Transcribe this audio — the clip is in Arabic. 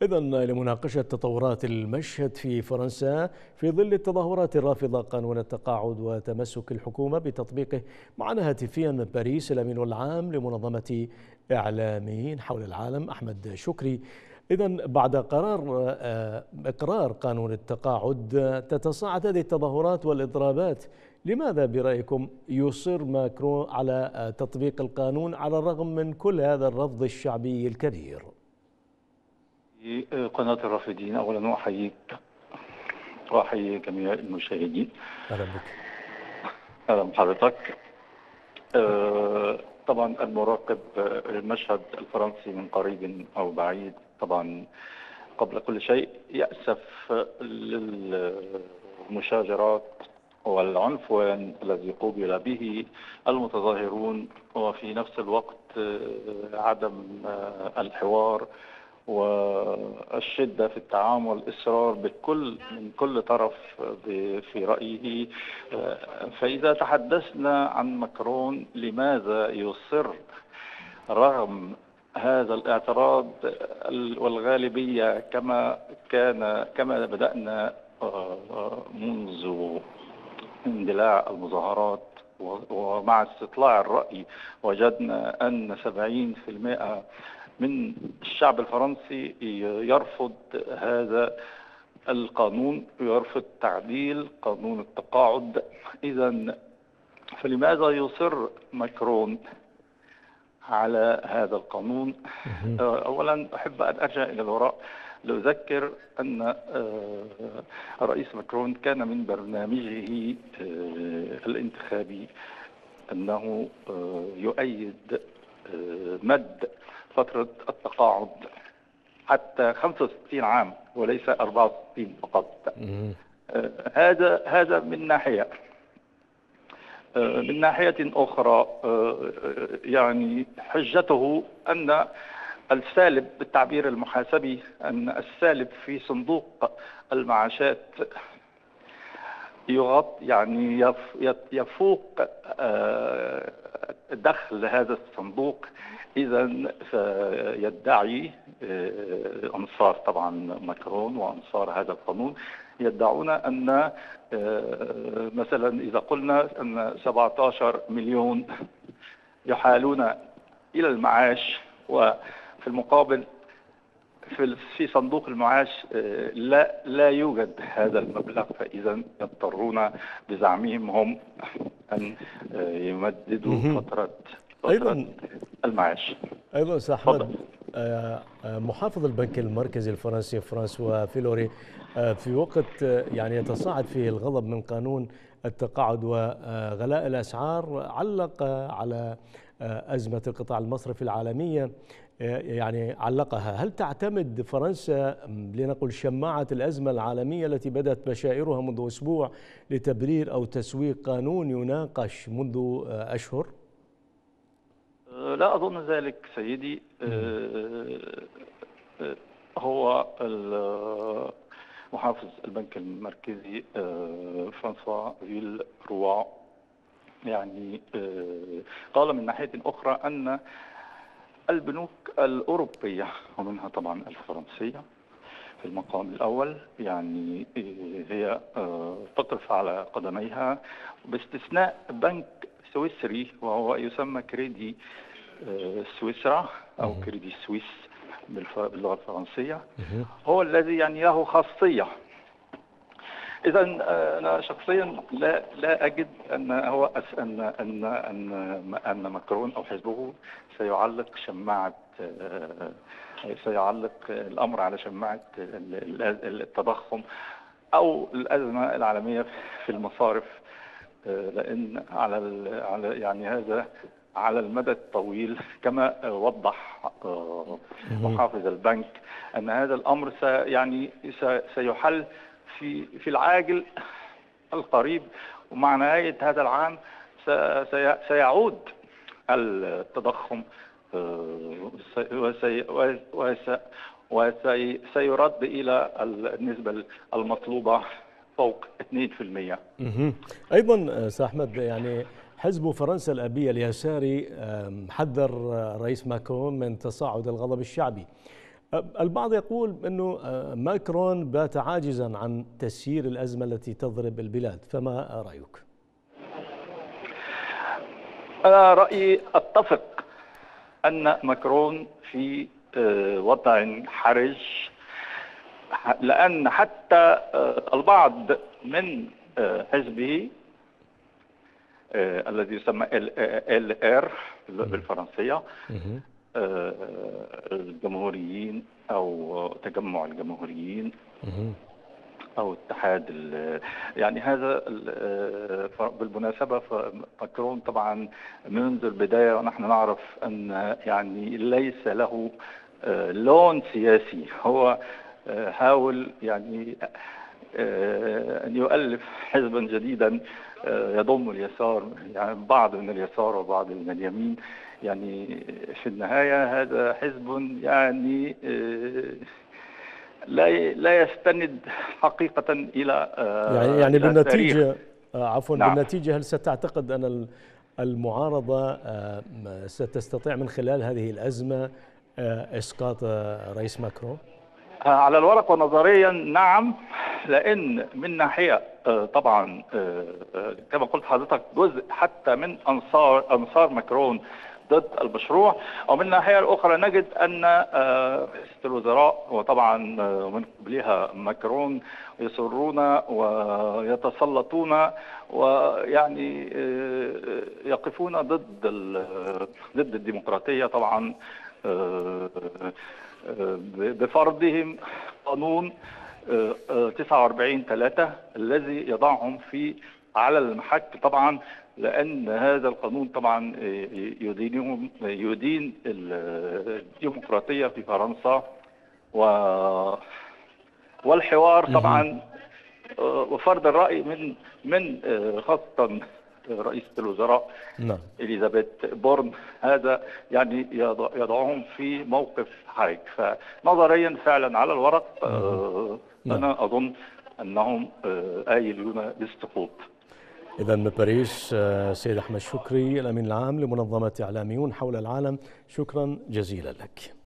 إذا لمناقشة تطورات المشهد في فرنسا في ظل التظاهرات الرافضة قانون التقاعد وتمسك الحكومة بتطبيقه، معنا هاتفيا من باريس الأمين العام لمنظمة إعلاميين حول العالم أحمد شكري. إذا بعد إقرار قانون التقاعد تتصاعد هذه التظاهرات والإضرابات، لماذا برأيكم يصر ماكرون على تطبيق القانون على الرغم من كل هذا الرفض الشعبي الكبير؟ قناة الرافدين، أولا أحييك وأحيي جميع المشاهدين. أهلا بك. أهلا بحضرتك. طبعا المراقب المشهد الفرنسي من قريب أو بعيد طبعا قبل كل شيء يأسف للمشاجرات والعنفوان الذي قوبل به المتظاهرون، وفي نفس الوقت عدم الحوار والشدة في التعامل والإصرار من كل طرف في رأيه. فإذا تحدثنا عن ماكرون، لماذا يصر رغم هذا الاعتراض والغالبية كما بدأنا منذ اندلاع المظاهرات ومع استطلاع الرأي وجدنا أن 70% من الشعب الفرنسي يرفض هذا القانون، يرفض تعديل قانون التقاعد. إذن فلماذا يصر ماكرون على هذا القانون؟ أولا أحب أن أرجع إلى الوراء لأذكر أن الرئيس ماكرون كان من برنامجه الانتخابي أنه يؤيد مد فترة التقاعد حتى 65 عام وليس 64 فقط. هذا من ناحية. من ناحية أخرى يعني حجته أن السالب بالتعبير المحاسبي، أن السالب في صندوق المعاشات يعني يفوق دخل هذا الصندوق. إذا فيدعي أنصار طبعا ماكرون وأنصار هذا القانون يدعون أن مثلا إذا قلنا أن 17 مليون يحالون إلى المعاش، وفي المقابل في صندوق المعاش لا يوجد هذا المبلغ، فإذا يضطرون بزعمهم هم أن يمددوا فترة المعاش. أيضا أستاذ أحمد، محافظ البنك المركزي الفرنسي فرانسوا فيلوري في وقت يعني يتصاعد فيه الغضب من قانون التقاعد وغلاء الأسعار، علق على أزمة القطاع المصرفي العالمية، يعني علقها. هل تعتمد فرنسا لنقل شماعة الأزمة العالمية التي بدأت بشائرها منذ أسبوع لتبرير أو تسويق قانون يناقش منذ أشهر؟ لا أظن ذلك سيدي. هو محافظ البنك المركزي فرانسوا فيلروا يعني قال من ناحية أخرى أن البنوك الأوروبية ومنها طبعا الفرنسية في المقام الأول يعني هي تقف على قدميها باستثناء بنك سويسري وهو يسمى كريدي سويسرا أو كريدي سويس باللغة الفرنسية، هو الذي يعني له خاصية. إذا أنا شخصيا لا أجد أن هو أن ماكرون أو حزبه سيعلق الأمر على شماعة التضخم أو الأزمة العالمية في المصارف، لأن على يعني هذا على المدى الطويل كما وضح محافظ البنك أن هذا الأمر سيحل في العاجل القريب، ومع نهاية هذا العام سيعود التضخم وسيرد إلى النسبة المطلوبة فوق 2%. أيضا أستاذ أحمد، يعني حزب فرنسا الأبية اليساري حذر رئيس ماكرون من تصاعد الغضب الشعبي. البعض يقول أنه ماكرون بات عاجزا عن تسيير الأزمة التي تضرب البلاد، فما رأيك؟ أنا رأيي أتفق أن ماكرون في وضع حرج، لأن حتى البعض من حزبه الذي يسمى LR بالفرنسية، الجمهوريين أو تجمع الجمهوريين أو اتحاد يعني هذا بالمناسبة. ماكرون طبعا منذ البداية ونحن نعرف أن يعني ليس له لون سياسي، هو حاول يعني أن يؤلف حزبا جديدا يضم اليسار، يعني بعض من اليسار وبعض من اليمين. يعني في النهاية هذا حزب يعني لا يستند حقيقة إلى يعني إلى بالنتيجة عفوا نعم. بالنتيجة هل ستعتقد أن المعارضة ستستطيع من خلال هذه الأزمة إسقاط رئيس ماكرون؟ على الورق ونظريا نعم، لأن من ناحية طبعا كما قلت حضرتك جزء حتى من أنصار ماكرون ضد المشروع، ومن الناحية الأخرى نجد أن رئيسة الوزراء وطبعا من قبلها ماكرون يصرون ويتسلطون ويعني يقفون ضد الديمقراطية طبعا، بفرضهم قانون 49/3 الذي يضعهم على المحك طبعا، لأن هذا القانون طبعا يدين الديمقراطية في فرنسا والحوار طبعا وفرض الرأي من خاصة رئيسة الوزراء نعم إليزابيث بورن. هذا يعني يضعهم في موقف حرج، فنظريا فعلا على الورق أنا أظن أنهم آيلون بالسقوط. إذا من باريس سيد أحمد شكري الأمين العام لمنظمة إعلاميون حول العالم، شكرا جزيلا لك.